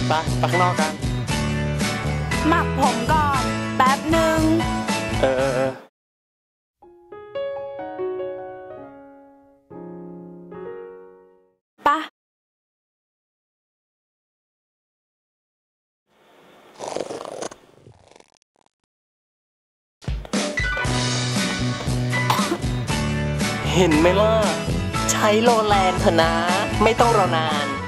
ไปข้างนอกกันหมักผมก่อนแป๊บหนึ่งปะเห็นไหมล่ะใช้โลแลนเถอะนะไม่ต้องรอนาน